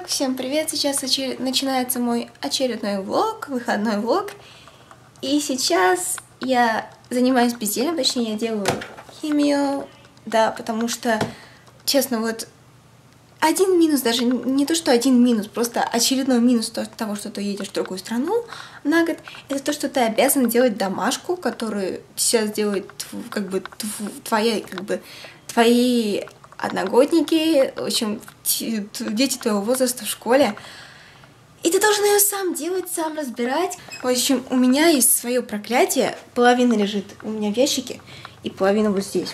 Итак, всем привет! Сейчас начинается мой очередной влог, выходной влог. И сейчас я занимаюсь бездельем, точнее я делаю химию, да, потому что, честно, вот один минус, даже не то, что один минус, просто очередной минус того, что ты едешь в другую страну на год, это то, что ты обязан делать домашку, которую сейчас делает твои одногодники, в общем, дети твоего возраста в школе. И ты должен ее сам делать, сам разбирать. В общем, у меня есть свое проклятие. Половина лежит у меня в ящике, и половина вот здесь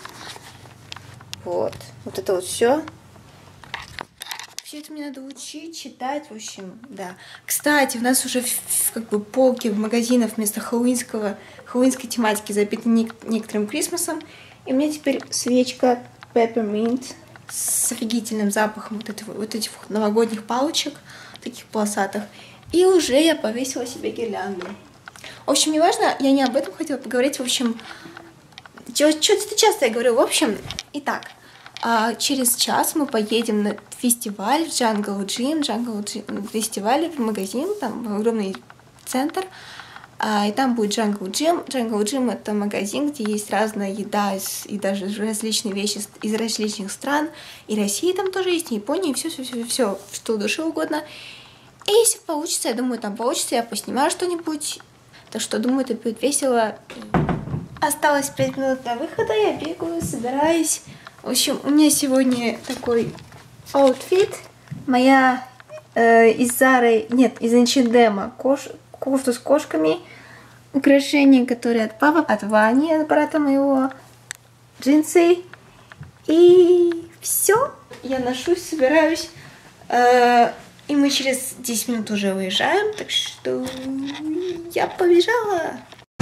вот. Вот это вот все. Все это мне надо учить, читать, в общем, да. Кстати, у нас уже полки в магазинах вместо хэллоуинской тематики забиты некоторым Крисмасом. И у меня теперь свечка Peppermint с офигительным запахом вот этих новогодних палочек, таких полосатых. И уже я повесила себе гирлянду. В общем, неважно, я не об этом хотела поговорить. В общем, что-то часто я говорю. В общем, итак, через час мы поедем на фестиваль в Jungle Gym, фестиваль в магазин, там в огромный центр. И там будет Jungle Gym. Jungle Gym — это магазин, где есть разная еда и даже различные вещи из различных стран. И России там тоже есть, и Япония, и все, что душе угодно. И если получится, я думаю, там получится, я поснимаю что-нибудь. Так что, думаю, это будет весело. Осталось 5 минут до выхода, я бегаю, собираюсь. В общем, у меня сегодня такой аутфит. Моя из Зары, нет, из H&M кофту с кошками, украшения, которые от папы, от Вани, от брата моего, джинсы. И все. Я ношусь, собираюсь. И мы через 10 минут уже выезжаем, так что я побежала.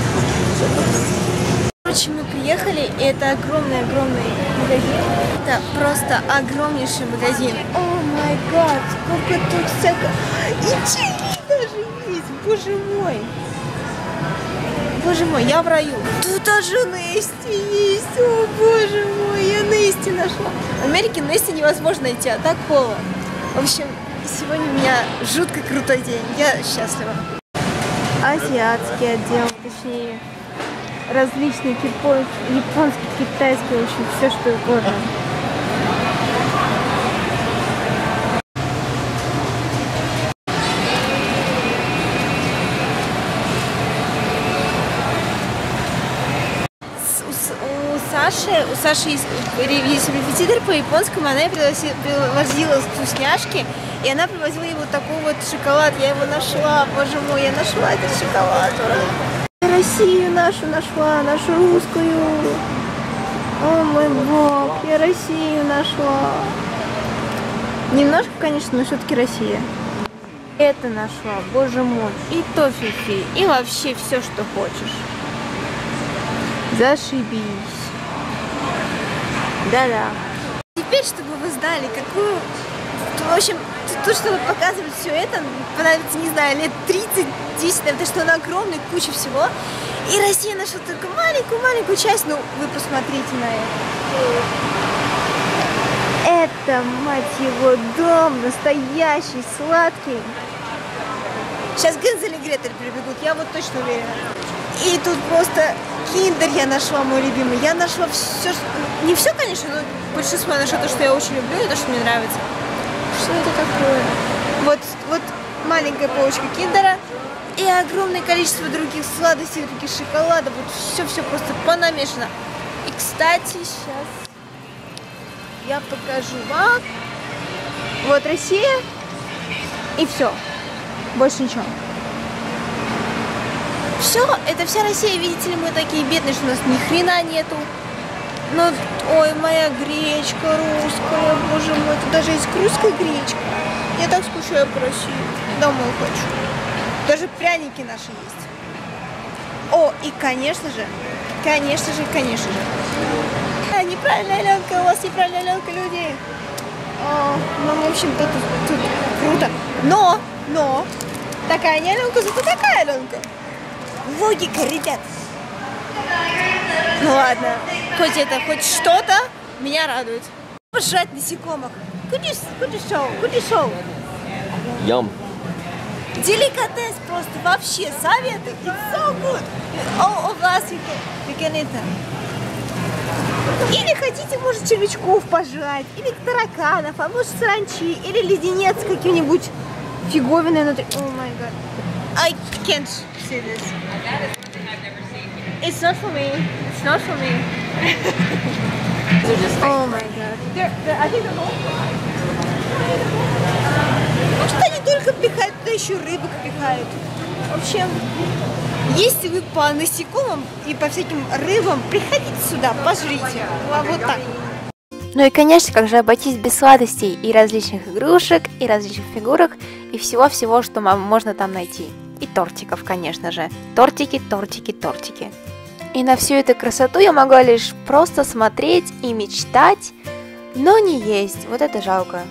Короче, мы приехали, и это огромный-огромный магазин. Это просто огромнейший магазин. О май гад, сколько тут всякого. И чили даже есть, боже мой. Боже мой, я в раю. Тут даже Нести есть, о боже мой, я Нести нашла. В Америке Нести невозможно найти, а так полно. В общем, сегодня у меня жутко крутой день, я счастлива. Азиатский отдел, точнее, различные японский, китайский, в общем, все что угодно. У Саши есть репетитор по японскому, она ей привозила вкусняшки, и она привозила ей вот такой вот шоколад. Я его нашла, боже мой, я нашла этот шоколад. Россию нашу нашла, нашу русскую. О мой бог, я Россию нашла. Немножко, конечно, но все-таки Россия. Это нашла, боже мой. И тофифи, и вообще все, что хочешь. Зашибись. Да-да. Теперь, чтобы вы знали, какую... В общем, тут, чтобы показывать все это, понадобится, не знаю, лет 30-10, потому что она огромная, куча всего. И Россия нашла только маленькую часть, ну, вы посмотрите на это. Это, мать его, дом настоящий, сладкий. Сейчас Гензель и Гретель прибегут, я вот точно уверена. И тут просто киндер я нашла, мой любимый. Я нашла все, не все, конечно, но большинство я нашла то, что я очень люблю, и то, что мне нравится. Что это такое? Вот маленькая полочка киндера и огромное количество других сладостей, других шоколадов. Вот все просто понамешано. И, кстати, сейчас я покажу вам. Вот Россия и все. Больше ничего. Все, это вся Россия, видите ли, мы такие бедные, что у нас ни хрена нету. Но, ой, моя гречка русская, боже мой, тут даже есть русская гречка. Я так скучаю по России, домой хочу. Даже пряники наши есть. О, и конечно же. Неправильная Аленка, у вас неправильная Аленка, люди. Ну, в общем-то, тут круто. Но, такая не Аленка, зато такая Аленка. Логика, ребят. Ну ладно, хоть что-то меня радует. Пожрать насекомых. Good show. Yum. Деликатес просто вообще, советы. It's so good. All of us you can eat them. Или хотите, может, червячков пожрать, или тараканов, а может, саранчи, или леденец с каким-нибудь фиговиной внутри. Oh my god. I can't see this. It's not for me. It's not for me. Oh my god. I think может, они только пихают, туда еще рыбок пихают. В общем, если вы по насекомым и по всяким рыбам, приходите сюда, пожрите. Вот так. Ну и, конечно, как же обойтись без сладостей и различных игрушек, и различных фигурок, и всего-всего, что можно там найти. И тортиков, конечно же. Тортики, тортики, тортики. И на всю эту красоту я могла лишь просто смотреть и мечтать, но не есть. Вот это жалко.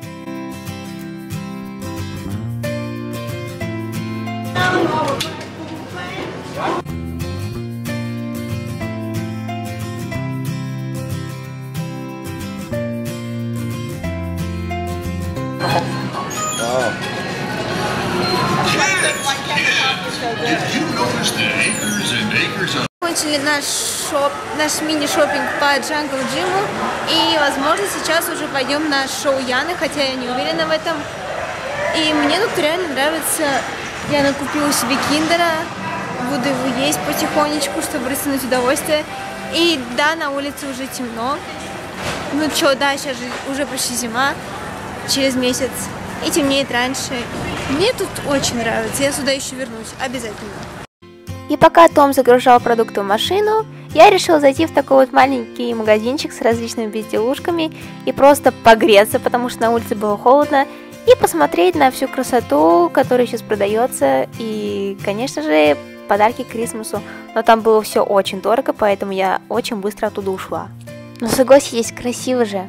Закончили наш мини-шоппинг по Джангл Джиму, и, возможно, сейчас уже пойдем на шоу Яны, хотя я не уверена в этом. И мне тут реально нравится. Я накупила себе киндера, буду его есть потихонечку, чтобы растянуть удовольствие. И да, на улице уже темно. Ну чё, да, сейчас же уже почти зима, через месяц, и темнеет раньше. Мне тут очень нравится, я сюда еще вернусь, обязательно. И пока Том загружал продукты в машину, я решила зайти в такой вот маленький магазинчик с различными безделушками и просто погреться, потому что на улице было холодно, и посмотреть на всю красоту, которая сейчас продается, и, конечно же, подарки к Крисмасу. Но там было все очень дорого, поэтому я очень быстро оттуда ушла. Но согласитесь, красиво же.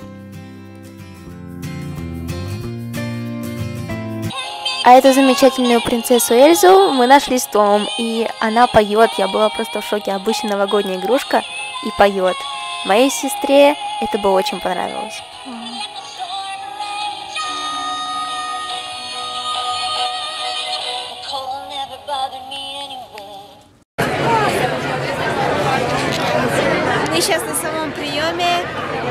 А эту замечательную принцессу Эльзу мы нашли с Томом, и она поет. Я была просто в шоке. Обычная новогодняя игрушка и поет. Моей сестре это бы очень понравилось. Мы сейчас на самом приеме,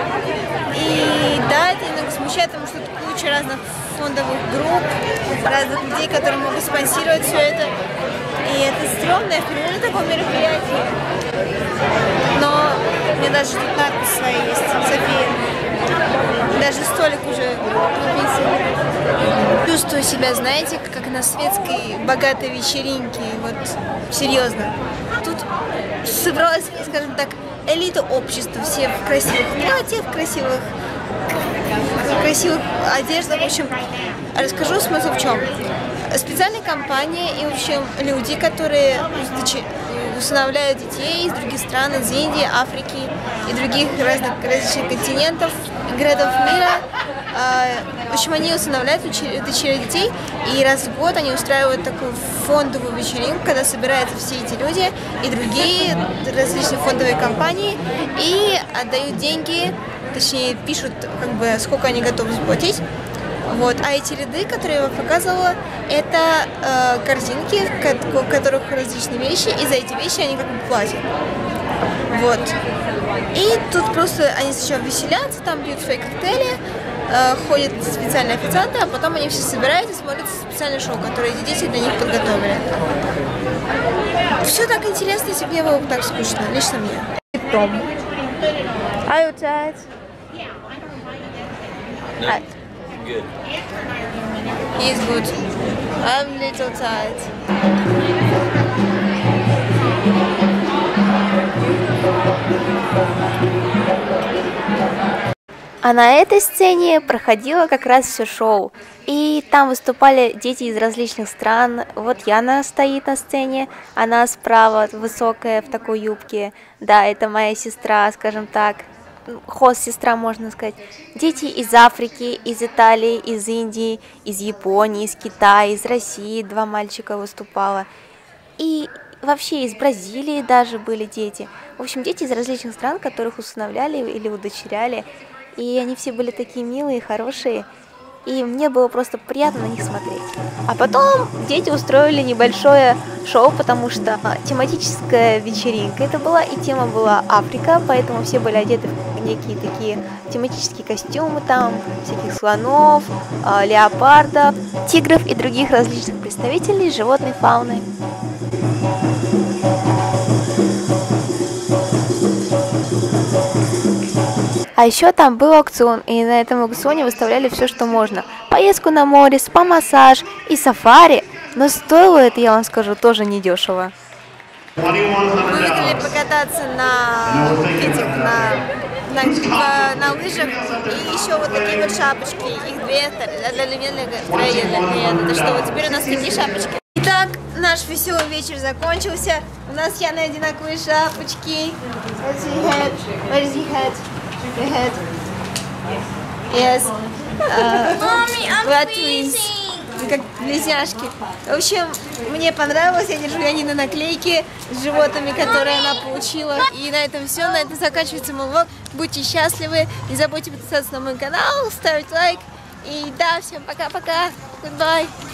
и да, это немного смущает, потому что тут куча разных фондовых групп, разных людей, которые могут спонсировать все это. И это стрёмно, я впервые на таком мероприятии. Но мне даже тут надпись своя есть, София. Даже столик уже написан. Чувствую себя, знаете, как на светской богатой вечеринке, вот серьезно. Тут собралась, скажем так, элита общества, все в красивых платьях, в красивых одеждах. В общем, расскажу смысл в чем. Специальная компания и, в общем, люди, которые усыновляют детей из других стран, из Индии, Африки и других различных континентов, городов мира. В общем, они усыновляют дочерей детей, и раз в год они устраивают такую фондовую вечеринку, когда собираются все эти люди и другие различные фондовые компании и отдают деньги, точнее пишут, как бы, сколько они готовы заплатить. Вот. А эти ряды, которые я вам показывала, это корзинки, в которых различные вещи, и за эти вещи они как бы платят. Вот. И тут просто они сначала веселятся, там пьют свои коктейли, ходят специальные официанты, а потом они все собираются и смотрят специальное шоу, которое эти дети для них подготовили. Все так интересно, если бы не было так скучно, лично мне. Том. Are you tired? No, good. He's good. I'm a little tired. А на этой сцене проходило как раз все шоу. И там выступали дети из различных стран. Вот Яна стоит на сцене, она справа, высокая, в такой юбке. Да, это моя сестра, скажем так. Хост-сестра, можно сказать. Дети из Африки, из Италии, из Индии, из Японии, из Китая, из России. 2 мальчика выступало. И вообще из Бразилии даже были дети. В общем, дети из различных стран, которых усыновляли или удочеряли. И они все были такие милые, хорошие. и мне было просто приятно на них смотреть. А потом дети устроили небольшое шоу, потому что тематическая вечеринка это была, и тема была Африка, поэтому все были одеты в некие такие тематические костюмы, там всяких слонов, леопардов, тигров и других различных представителей животной фауны. А еще там был аукцион, и на этом аукционе выставляли все, что можно. Поездку на море, спа-массаж и сафари. Но стоило это, я вам скажу, тоже недешево. Мы выиграли покататься на лыжах и еще вот такие вот шапочки. Их две, для Лена. Это что, вот теперь у нас такие шапочки. Итак, наш веселый вечер закончился. У нас с Яной одинаковые шапочки. Where is your head? Your head. Yes. Mommy, I'm We are twins. freezing. Как близняшки. В общем, мне понравилось. Я держу Янину наклейки с животными, которые она получила. И на этом все. На этом заканчивается мой влог. Будьте счастливы. Не забудьте подписаться на мой канал, ставить лайк. И да, всем пока-пока. Goodbye.